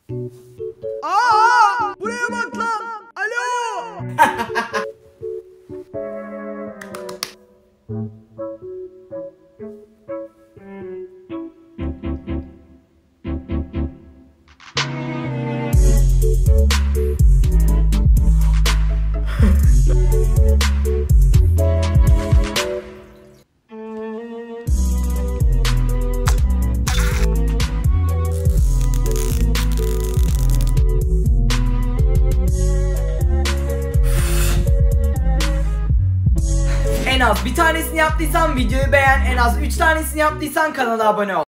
Aa! Buraya bak lan. Alo. En az bir tanesini yaptıysan videoyu beğen, en az 3 tanesini yaptıysan kanala abone ol.